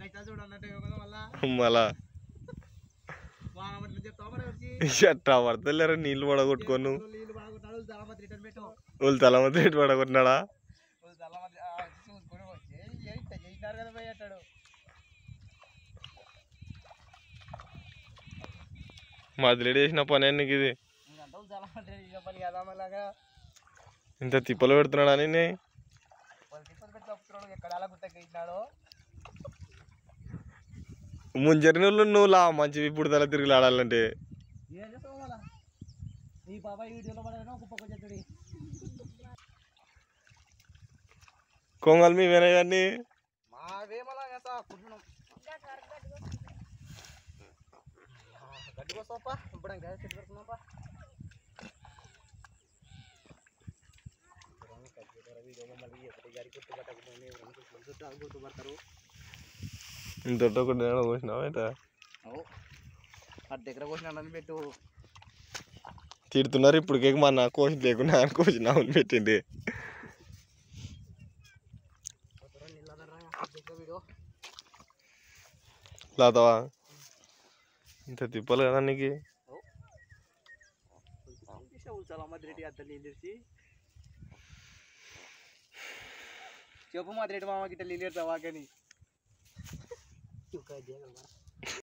మళ్ళా ఎట్లా పడతలేరా నీళ్ళు పడగొట్టుకోను వాళ్ళు తలమతి రేటు పడగొట్టినాడా మదిలేడు చేసిన పని నీకు ఇది ఇంత తిప్పలు పెడుతున్నాడా నేను ముంజరి నువ్వు నువ్వులా మంచి ఇప్పుడు తల తిరిగి ఆడాలంటే కొంగలు మేమేనా ఇవన్నీ ఇంత కోసినావు అయితే దగ్గర కోసిన పెట్టు తిడుతున్నారు ఇప్పటికే మన కోసి లేకుండా కోసినావు పెట్టింది లాతావా ఇంత తిప్పలు కదా నీకు చెప్పు మా రెడ్డి మామ గిట్ట నీళ్ళు ఎడతావా కానీ